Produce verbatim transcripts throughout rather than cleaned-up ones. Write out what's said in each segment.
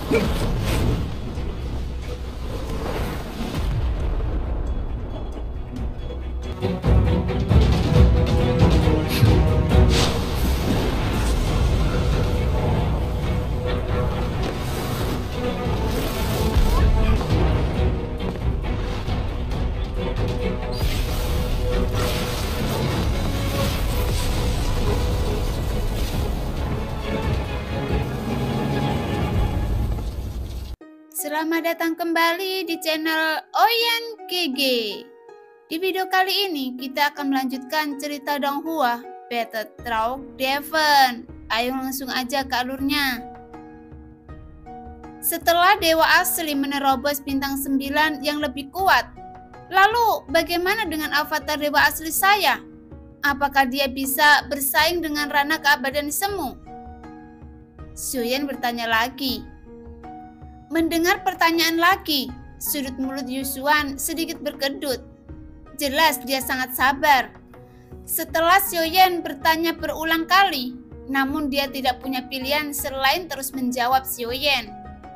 Selamat datang kembali di channel Oyen K G. Di video kali ini kita akan melanjutkan cerita Donghua Battle Through Heaven. Ayo langsung aja ke alurnya. Setelah Dewa Asli menerobos bintang sembilan yang lebih kuat, lalu bagaimana dengan avatar Dewa Asli saya? Apakah dia bisa bersaing dengan Rana Keabadian Semu? Xiuyan bertanya lagi. Mendengar pertanyaan lagi, sudut mulut Yusuan sedikit berkedut. Jelas dia sangat sabar. Setelah Xiuyan bertanya berulang kali, namun dia tidak punya pilihan selain terus menjawab Xiuyan.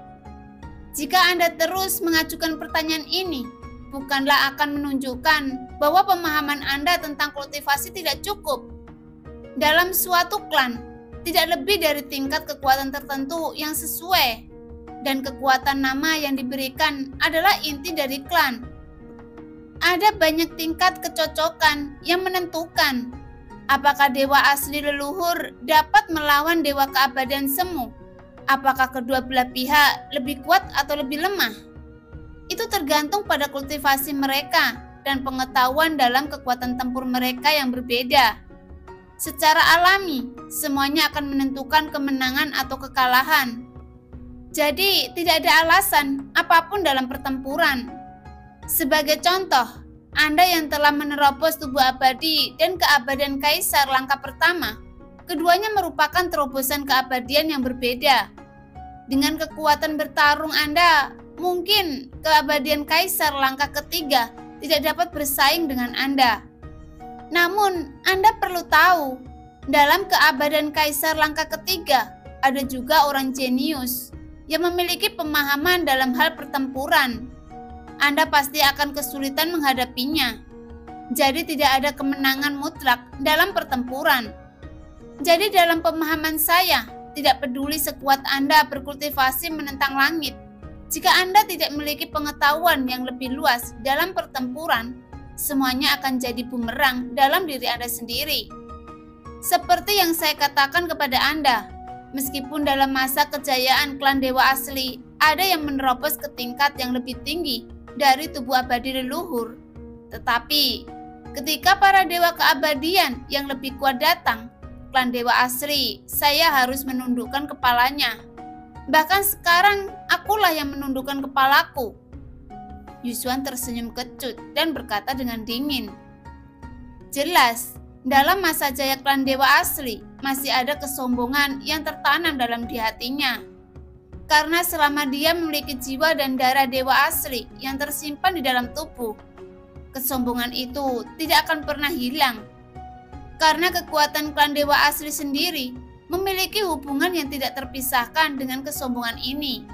Jika Anda terus mengajukan pertanyaan ini, bukanlah akan menunjukkan bahwa pemahaman Anda tentang kultivasi tidak cukup. Dalam suatu klan, tidak lebih dari tingkat kekuatan tertentu yang sesuai. Dan kekuatan nama yang diberikan adalah inti dari klan. Ada banyak tingkat kecocokan yang menentukan apakah Dewa Asli leluhur dapat melawan Dewa Keabadian Semu. Apakah kedua belah pihak lebih kuat atau lebih lemah? Itu tergantung pada kultivasi mereka dan pengetahuan dalam kekuatan tempur mereka yang berbeda. Secara alami, semuanya akan menentukan kemenangan atau kekalahan. Jadi, tidak ada alasan apapun dalam pertempuran. Sebagai contoh, Anda yang telah menerobos tubuh abadi dan keabadian kaisar langkah pertama, keduanya merupakan terobosan keabadian yang berbeda. Dengan kekuatan bertarung Anda, mungkin keabadian kaisar langkah ketiga tidak dapat bersaing dengan Anda. Namun, Anda perlu tahu, dalam keabadian kaisar langkah ketiga, ada juga orang jenius yang memiliki pemahaman dalam hal pertempuran. Anda pasti akan kesulitan menghadapinya. Jadi tidak ada kemenangan mutlak dalam pertempuran. Jadi dalam pemahaman saya, tidak peduli sekuat Anda berkultivasi menentang langit. Jika Anda tidak memiliki pengetahuan yang lebih luas dalam pertempuran, semuanya akan jadi bumerang dalam diri Anda sendiri. Seperti yang saya katakan kepada Anda, meskipun dalam masa kejayaan klan Dewa Asli, ada yang menerobos ke tingkat yang lebih tinggi dari tubuh abadi leluhur. Tetapi, ketika para Dewa Keabadian yang lebih kuat datang, klan Dewa Asli, saya harus menundukkan kepalanya. Bahkan sekarang, akulah yang menundukkan kepalaku. Yusuan tersenyum kecut dan berkata dengan dingin. Jelas, dalam masa jaya klan Dewa Asli, masih ada kesombongan yang tertanam dalam di hatinya. Karena selama dia memiliki jiwa dan darah Dewa Asli yang tersimpan di dalam tubuh, kesombongan itu tidak akan pernah hilang. Karena kekuatan klan Dewa Asli sendiri memiliki hubungan yang tidak terpisahkan dengan kesombongan ini.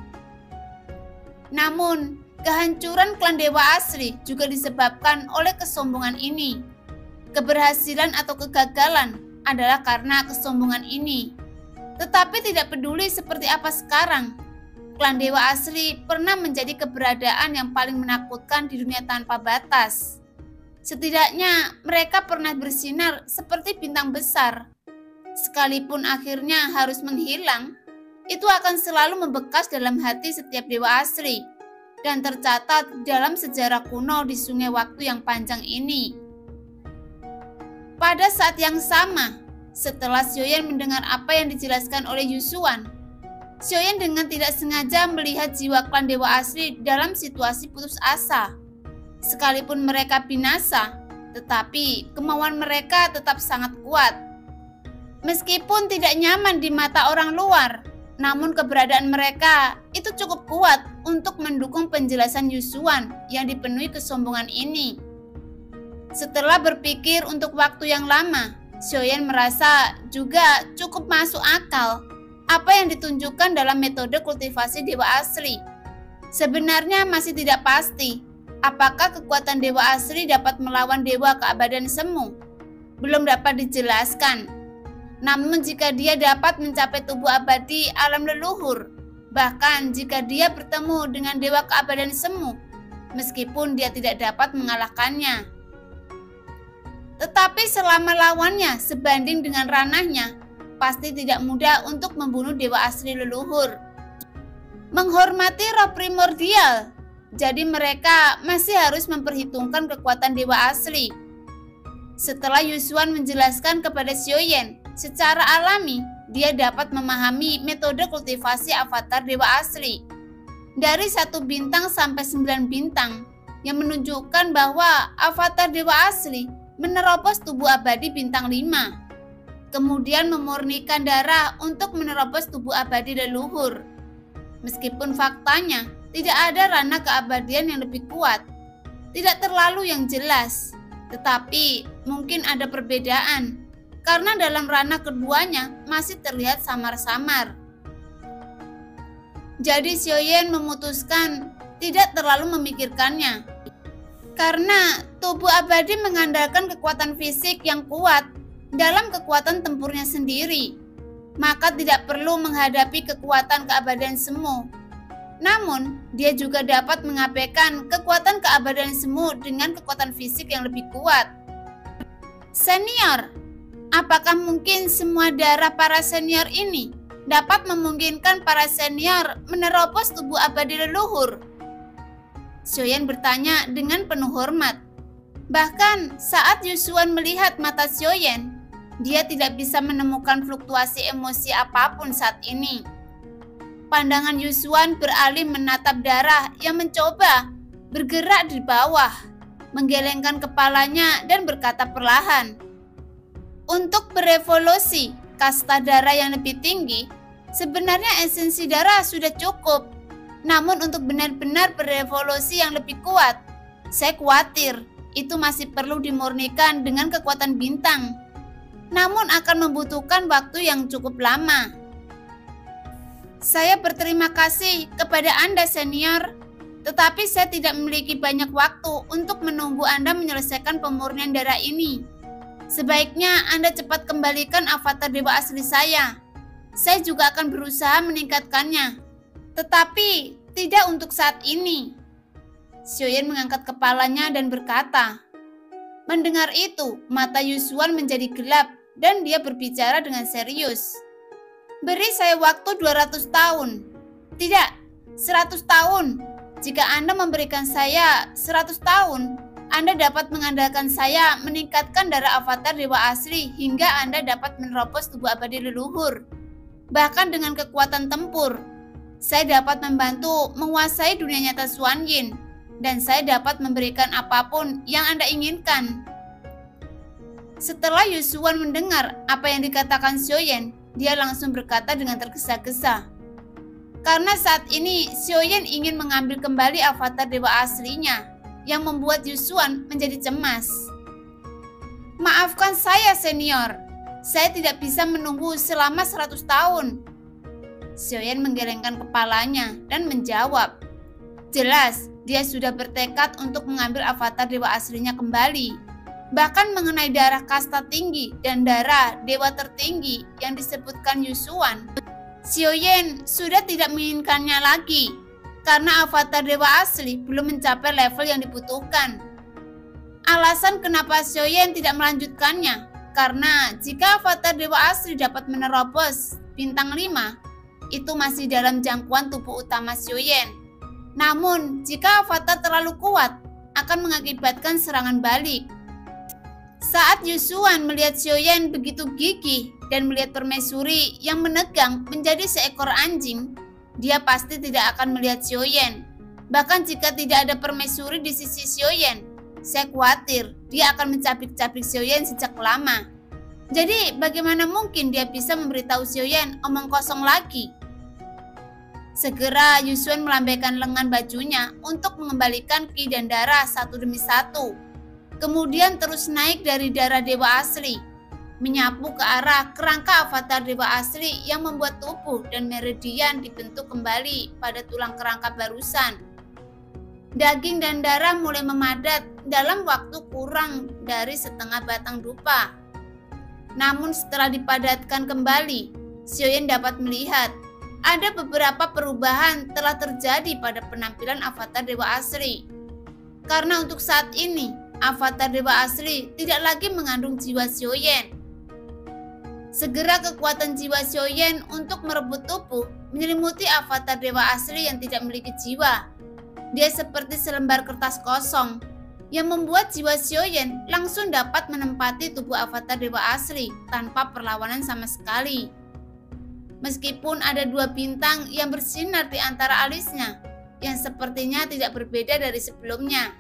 Namun, kehancuran klan Dewa Asli juga disebabkan oleh kesombongan ini. Keberhasilan atau kegagalan adalah karena kesombongan ini. Tetapi tidak peduli seperti apa sekarang, klan Dewa Asli pernah menjadi keberadaan yang paling menakutkan di dunia tanpa batas. Setidaknya mereka pernah bersinar seperti bintang besar. Sekalipun akhirnya harus menghilang, itu akan selalu membekas dalam hati setiap Dewa Asli dan tercatat dalam sejarah kuno di sungai waktu yang panjang ini. Pada saat yang sama, setelah Xiuyan mendengar apa yang dijelaskan oleh Yusuan, Xiuyan dengan tidak sengaja melihat jiwa klan Dewa Asli dalam situasi putus asa. Sekalipun mereka binasa, tetapi kemauan mereka tetap sangat kuat. Meskipun tidak nyaman di mata orang luar, namun keberadaan mereka itu cukup kuat untuk mendukung penjelasan Yusuan yang dipenuhi kesombongan ini. Setelah berpikir untuk waktu yang lama, Xiuyan merasa juga cukup masuk akal apa yang ditunjukkan dalam metode kultivasi dewa asli. Sebenarnya masih tidak pasti apakah kekuatan dewa asli dapat melawan dewa keabadian semu. Belum dapat dijelaskan. Namun jika dia dapat mencapai tubuh abadi alam leluhur, bahkan jika dia bertemu dengan dewa keabadian semu, meskipun dia tidak dapat mengalahkannya. Tetapi selama lawannya sebanding dengan ranahnya, pasti tidak mudah untuk membunuh dewa asli leluhur. Menghormati roh primordial, jadi mereka masih harus memperhitungkan kekuatan dewa asli. Setelah Yusuan menjelaskan kepada Xiaoyan, secara alami dia dapat memahami metode kultivasi avatar dewa asli. Dari satu bintang sampai sembilan bintang, yang menunjukkan bahwa avatar dewa asli menerobos tubuh abadi bintang lima. Kemudian memurnikan darah untuk menerobos tubuh abadi leluhur. Meskipun faktanya tidak ada ranah keabadian yang lebih kuat, tidak terlalu yang jelas, tetapi mungkin ada perbedaan karena dalam ranah keduanya masih terlihat samar-samar. Jadi Xiaoyan memutuskan tidak terlalu memikirkannya. Karena tubuh abadi mengandalkan kekuatan fisik yang kuat dalam kekuatan tempurnya sendiri, maka tidak perlu menghadapi kekuatan keabadian semu. Namun, dia juga dapat mengabaikan kekuatan keabadian semu dengan kekuatan fisik yang lebih kuat. Senior, apakah mungkin semua darah para senior ini dapat memungkinkan para senior menerobos tubuh abadi leluhur? Xiaoyan bertanya dengan penuh hormat. Bahkan saat Yusuan melihat mata Xiaoyan, dia tidak bisa menemukan fluktuasi emosi apapun saat ini. Pandangan Yusuan beralih menatap darah yang mencoba bergerak di bawah, menggelengkan kepalanya dan berkata perlahan, "Untuk berevolusi kasta darah yang lebih tinggi, sebenarnya esensi darah sudah cukup. Namun untuk benar-benar berevolusi yang lebih kuat, saya khawatir itu masih perlu dimurnikan dengan kekuatan bintang. Namun akan membutuhkan waktu yang cukup lama. Saya berterima kasih kepada Anda senior, tetapi saya tidak memiliki banyak waktu untuk menunggu Anda menyelesaikan pemurnian darah ini. Sebaiknya Anda cepat kembalikan avatar dewa asli saya. Saya juga akan berusaha meningkatkannya. Tetapi tidak untuk saat ini." Xiaoyan mengangkat kepalanya dan berkata. Mendengar itu, mata Yusuan menjadi gelap dan dia berbicara dengan serius. "Beri saya waktu dua ratus tahun. Tidak, seratus tahun. Jika Anda memberikan saya seratus tahun, Anda dapat mengandalkan saya meningkatkan darah avatar dewa asli hingga Anda dapat menerobos tubuh abadi leluhur. Bahkan dengan kekuatan tempur, saya dapat membantu menguasai dunia nyata Xuan Yin, dan saya dapat memberikan apapun yang Anda inginkan." Setelah Yusuan mendengar apa yang dikatakan Xiaoyan, dia langsung berkata dengan tergesa-gesa. Karena saat ini Xiaoyan ingin mengambil kembali avatar dewa aslinya, yang membuat Yusuan menjadi cemas. "Maafkan saya senior, saya tidak bisa menunggu selama seratus tahun." Xiaoyan menggelengkan kepalanya dan menjawab. Jelas, dia sudah bertekad untuk mengambil avatar dewa aslinya kembali. Bahkan mengenai darah kasta tinggi dan darah dewa tertinggi yang disebutkan Yusuan, Xiaoyan sudah tidak menginginkannya lagi karena avatar dewa asli belum mencapai level yang dibutuhkan. Alasan kenapa Xiaoyan tidak melanjutkannya karena jika avatar dewa asli dapat menerobos bintang lima, itu masih dalam jangkauan tubuh utama Xiaoyan. Namun, jika avatar terlalu kuat, akan mengakibatkan serangan balik. Saat Yusuan melihat Xiaoyan begitu gigih dan melihat permaisuri yang menegang menjadi seekor anjing, dia pasti tidak akan melihat Xiaoyan. Bahkan jika tidak ada permaisuri di sisi Xiaoyan, saya khawatir dia akan mencapik-capik Xiaoyan sejak lama. Jadi bagaimana mungkin dia bisa memberitahu Xiaoyan omong kosong lagi? Segera Yusuan melambaikan lengan bajunya untuk mengembalikan ki dan darah satu demi satu. Kemudian terus naik dari darah dewa asli. menyapu ke arah kerangka avatar dewa asli yang membuat tubuh dan meridian dibentuk kembali pada tulang kerangka barusan. Daging dan darah mulai memadat dalam waktu kurang dari setengah batang dupa. Namun setelah dipadatkan kembali, Xiaoyan dapat melihat ada beberapa perubahan telah terjadi pada penampilan avatar dewa asli. Karena untuk saat ini, avatar dewa asli tidak lagi mengandung jiwa Xiaoyan. Segera kekuatan jiwa Xiaoyan untuk merebut tubuh menyelimuti avatar dewa asli yang tidak memiliki jiwa. Dia seperti selembar kertas kosong yang membuat jiwa Xiaoyan langsung dapat menempati tubuh avatar dewa asli tanpa perlawanan sama sekali. Meskipun ada dua bintang yang bersinar di antara alisnya, yang sepertinya tidak berbeda dari sebelumnya.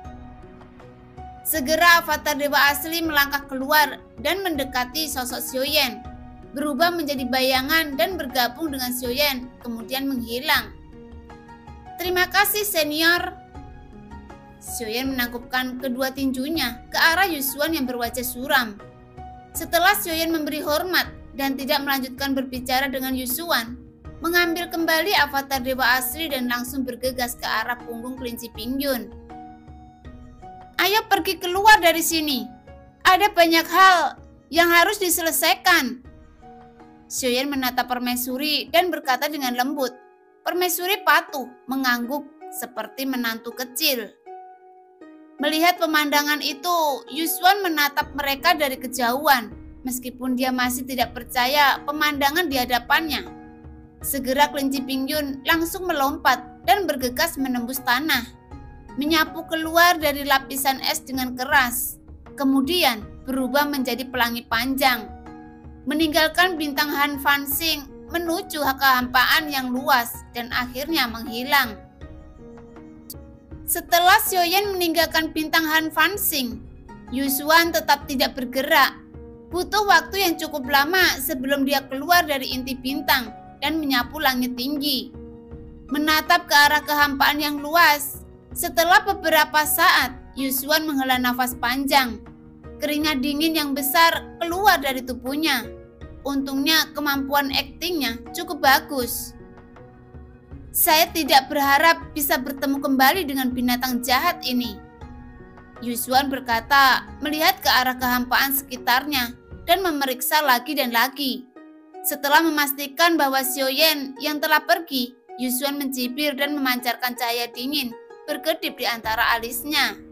Segera avatar dewa asli melangkah keluar dan mendekati sosok Xiaoyan, berubah menjadi bayangan dan bergabung dengan Xiaoyan, kemudian menghilang. Terima kasih senior. Xiaoyan menangkupkan kedua tinjunya ke arah Yusuan yang berwajah suram. Setelah Xiaoyan memberi hormat dan tidak melanjutkan berbicara dengan Yusuan, mengambil kembali avatar dewa asli dan langsung bergegas ke arah punggung kelinci Pingyun. Ayo pergi keluar dari sini. Ada banyak hal yang harus diselesaikan. Xiaoyan menatap permaisuri dan berkata dengan lembut. Permaisuri patuh, mengangguk seperti menantu kecil. Melihat pemandangan itu, Yusuan menatap mereka dari kejauhan, meskipun dia masih tidak percaya pemandangan di hadapannya. Segera kelinci Pingyun langsung melompat dan bergegas menembus tanah, menyapu keluar dari lapisan es dengan keras, kemudian berubah menjadi pelangi panjang, meninggalkan bintang Han Fanxing menuju kehampaan yang luas dan akhirnya menghilang. Setelah Xiaoyan meninggalkan bintang Han Fanxing, Yusuan tetap tidak bergerak. Butuh waktu yang cukup lama sebelum dia keluar dari inti bintang dan menyapu langit tinggi, menatap ke arah kehampaan yang luas. Setelah beberapa saat, Yusuan menghela nafas panjang. Keringat dingin yang besar keluar dari tubuhnya. Untungnya kemampuan aktingnya cukup bagus. Saya tidak berharap bisa bertemu kembali dengan binatang jahat ini. Yusuan berkata melihat ke arah kehampaan sekitarnya dan memeriksa lagi dan lagi. Setelah memastikan bahwa Xiaoyan yang telah pergi, Yusuan mencibir dan memancarkan cahaya dingin berkedip di antara alisnya.